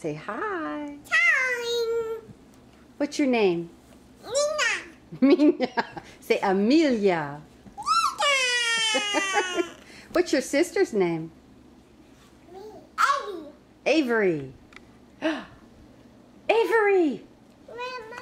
Say hi. Hi. What's your name? Nina. Mina. Say Amelia. Nina. What's your sister's name? Avery. Avery. Avery. Where am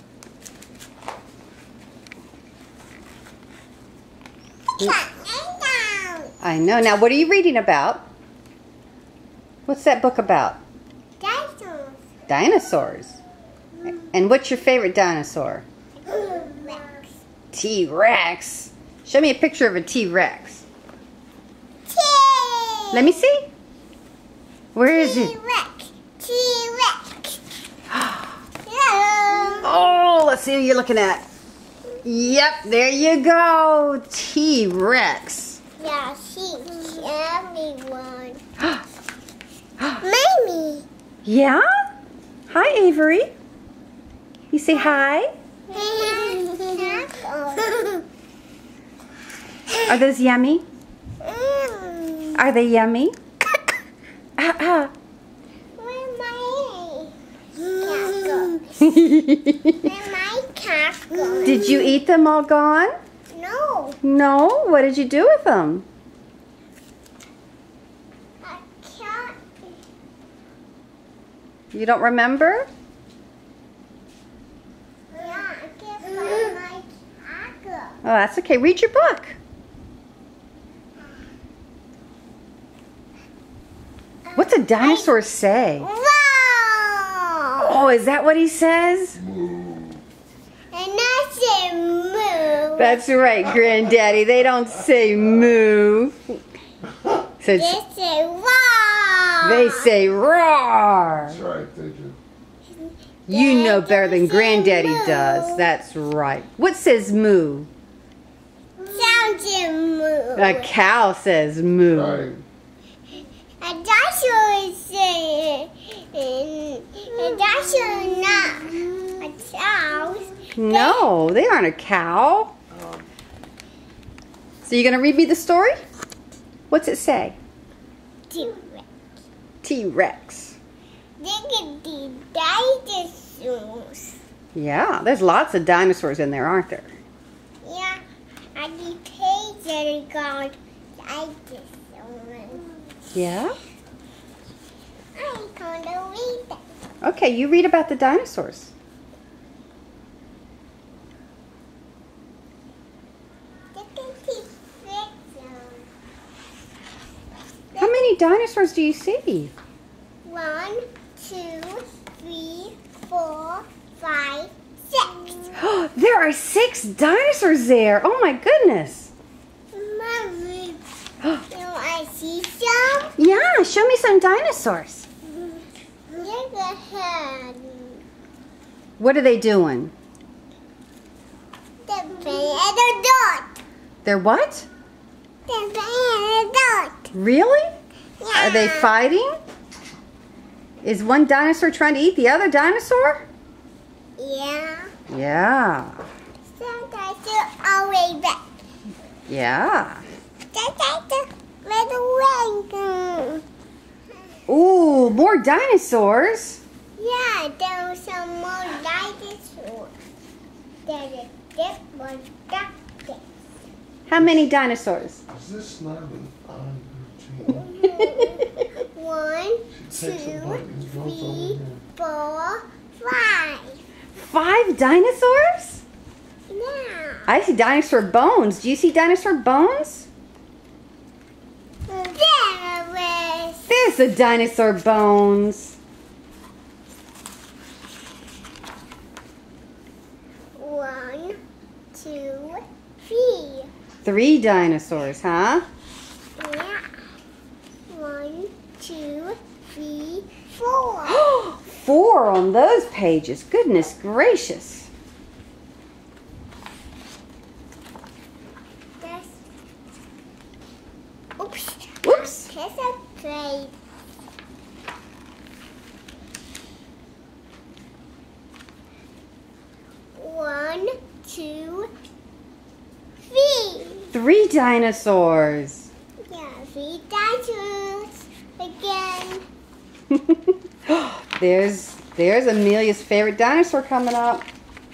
I? I know. Now, what are you reading about? What's that book about? Dinosaurs. Dinosaurs. And what's your favorite dinosaur? Rex. T-Rex. Show me a picture of a T-Rex. T. Let me see. Where is it? T-Rex. T-Rex. Oh, let's see who you're looking at. Yep, there you go. T-Rex. Yeah, she's everyone. Mamie. Yeah? Hi, Avery. You say hi? Are those yummy? Are they yummy? Where my cat go? Where my cat go? Did you eat them all gone? No, No? What did you do with them? I can't. You don't remember? Yeah, I can't find my cat go. Oh, that's okay. Read your book. What's a dinosaur say? Wow! Oh, is that what he says? And I say moo. That's right, Granddaddy. They don't say moo. So They say wow. they say roar. That's right, they do. You know better than They say Granddaddy moo. does. That's right. What says moo? Sounds a moo. A cow says moo. Right. A dinosaur say a dinosaur not a cow. No, they aren't a cow. So you're going to read me the story? What's it say? T-Rex. T-Rex. Look at the dinosaurs. Yeah, there's lots of dinosaurs in there, aren't there? Yeah, and the page are called dinosaurs. Yeah? I'm gonna read them. Okay, you read about the dinosaurs. Look at the pictures. How many dinosaurs do you see? 1, 2, 3, 4, 5, 6. There are 6 dinosaurs there. Oh my goodness. Mommy, do I see some? Yeah, show me some dinosaurs. Look ahead. What are they doing? The banana dot. They're what? The banana dot. Really? Yeah. Are they fighting? Is one dinosaur trying to eat the other dinosaur? Yeah. Yeah. Sometimes they're always back. Yeah. Sometimes they're right away. Ooh, more dinosaurs. Yeah, there was some more dinosaurs. There's a different duck. How many dinosaurs? Is this not an on routine? 1, She takes a 2, bite and goes 3, over here. 4, 5. 5 dinosaurs? Yeah. I see dinosaur bones. Do you see dinosaur bones? There is. There's the dinosaur bones. 1, 2, 3. 3 dinosaurs, huh? Yeah. 1, 2, 3, 4. 4 on those pages. Goodness gracious. That's. Oops. Whoops. That's a plate. One, 2, 3. 3 dinosaurs. Yeah, 3 dinosaurs again. There's Amelia's favorite dinosaur coming up.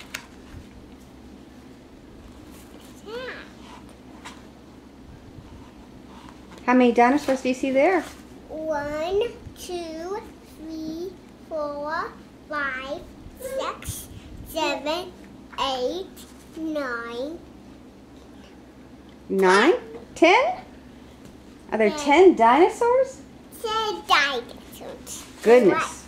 How many dinosaurs do you see there? 1, 2, 3, 4, 5, 6, 7, 8, 9. 9? 10? Are there 10 dinosaurs? 10 dinosaurs. Goodness.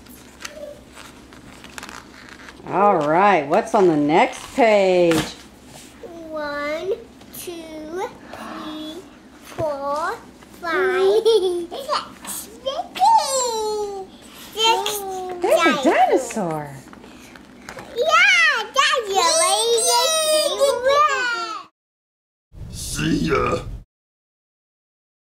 All right, what's on the next page? 1, 2, 3, 4, 5, 6. There's a dinosaur. Yeah, that's a See ya.